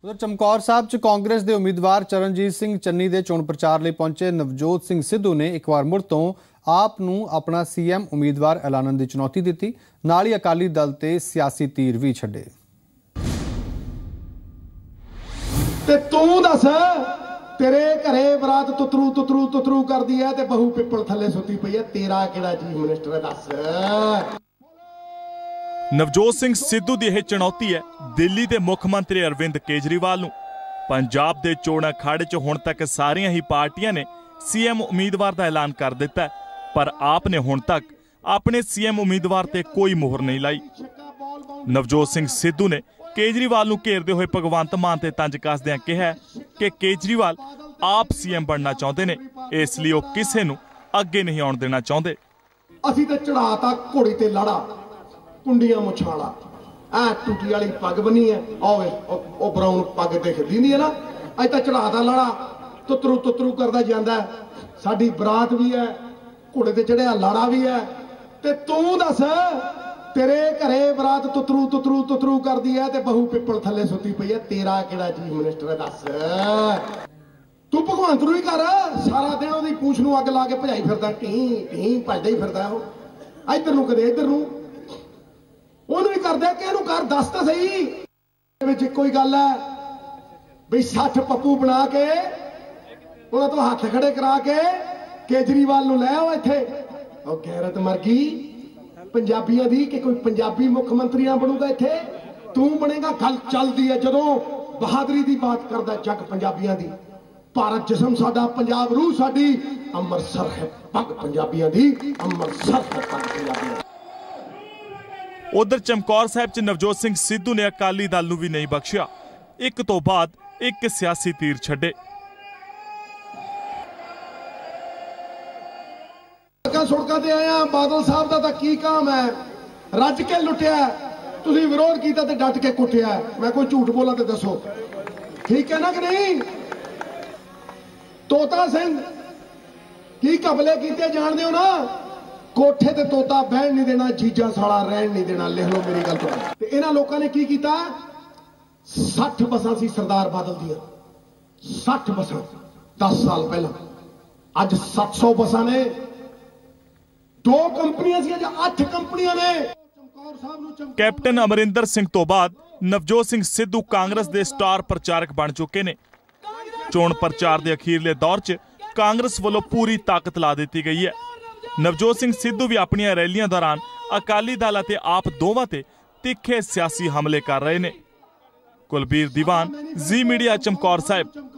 उधर चमकौर साहब च कांग्रेस के उम्मीदवार चरणजीत सिंह चन्नी के चोण प्रचार लिए पहुंचे नवजोत सिंह सिद्धू ने एक बार मुड़ तो आप नूं अपना सीएम उम्मीदवार ऐलानण की चुनौती दी। नाल ही अकाली दल ते सियासी तीर भी छड्डे। ते तू दस तेरे घरे बरात तुतरू तुतरू तुतरू कर दी है ते बहू पिपल थले सुती पई है, तेरा केड़ा चीफ मिनिस्टर है दस। नवजोत सिंह सिद्धू की यह चुनौती है दिल्ली के मुख मंत्री अरविंद केजरीवाल नूं। पंजाब के चोण अखाड़े च हुण तक सारियां ही पार्टियां ने सीएम उम्मीदवार का ऐलान कर दिता है, पर आपने हुण तक अपने सीएम उम्मीदवार ते कोई मोहर नहीं लाई। नवजोत सिंह सिद्धू ने केजरीवाल नूं घेरदे हुए भगवंत मान ते तंज कसदिआं कहा कि केजरीवाल आप सीएम बनना चाहते ने, इसलिए वो किसी नूं अगे नहीं आउण देना चाहते। असीं ते चढ़ाता घोड़ी ते लड़ा कुंडियां मुछाला आ टूटी वाली पग बनी है ओ ब्राउन पग दिखदी नहीं है ना, अज तक चढ़ाता लड़ा तुतरू तुतरू करदा जांदा है। साडी बरात भी है, घोड़े ते चढ़िया लाड़ा भी है, ते तू दस तेरे घरे बरात तुतरू तुतरू तुतरू कर दी है ते बहू पिपल थले सुती पई है, तेरा केड़ा चीफ मिनिस्टर है दस। तू भगवंत नूं ही कर, सारा दिन ओदी पूछ नूं अग ला के भजाई फिरदा, टी टी भजदा ही फिरदा ओ इधर नूं कदे इधर नूं ਉਹਨੂੰ ਵੀ ਕਰਦੇ ਕਿ ਇਹਨੂੰ ਕਰ ਦੱਸ ਤਾਂ ਸਹੀ। ਇਹਦੇ ਵਿੱਚ ਕੋਈ ਗੱਲ ਹੈ ਵੀ 60 ਪੱਪੂ ਬਣਾ ਕੇ ਉਹਨਾਂ ਤੋਂ ਹੱਥ ਖੜੇ ਕਰਾ ਕੇ ਕੇਜਰੀਵਾਲ ਨੂੰ ਲੈ ਆਓ ਇੱਥੇ। ਉਹ ਗੈਰਤ ਮਰ ਗਈ ਪੰਜਾਬੀਆਂ ਦੀ ਕਿ ਕੋਈ ਪੰਜਾਬੀ ਮੁੱਖ ਮੰਤਰੀ ਨਾ ਬਣੂਗਾ ਇੱਥੇ, ਤੂੰ ਬਣੇਗਾ। ਗੱਲ ਚੱਲਦੀ ਹੈ ਜਦੋਂ ਬਹਾਦਰੀ ਦੀ ਬਾਤ ਕਰਦਾ ਜੱਗ ਪੰਜਾਬੀਆਂ ਦੀ। ਭਾਰਤ ਜਿਸਮ ਸਾਡਾ, ਪੰਜਾਬ ਰੂਹ ਸਾਡੀ, ਅੰਮ੍ਰਿਤਸਰ ਹੈ ਪੱਗ ਪੰਜਾਬੀਆਂ ਦੀ, ਅੰਮ੍ਰਿਤਸਰ ਹੈ ਪੱਗ ਪੰਜਾਬੀਆਂ ਦੀ। उधर चमकौर साहब च नवजोत सिंह सिद्धू ने अकाली दल नूं भी नहीं बख्शिया, एक तो बाद एक सियासी तीर छड्डे। सड़कों ते आया बादल साहब का तां की काम है, रज के लुटिया, तुसीं विरोध किया ते डट के कुटिया। मैं कोई झूठ बोला तो दसो, ठीक है ना कि नहीं? तोता सिंह की कबले कीते जानदे हो ना, कोठे ते तोता बहन नहीं देना, जीजा साला रहन नहीं देना। लिख लो मेरी गल। तो इन्हां लोकां ने की कीता, 60 बसां सी सरदार बादल दियां, 60 बसां 10 साल पहला, अज 700 बसां ने। 2 कंपनियां सी, अज 8 कंपनियां ने। कैप्टन अमरिंदर सिंह तो बाद नवजोत सिंह सिद्धू कांग्रेस के स्टार प्रचारक बन चुके ने। चोण प्रचार के अखीरले दौर च कांग्रेस वालों पूरी ताकत ला दी गई है। नवजोत सिंह सिद्धू भी अपन रैलियां दौरान अकाली दल ते आप दोवां ते तिखे सियासी हमले कर रहे ने। कुलबीर दीवान, जी मीडिया, चमकौर साहिब।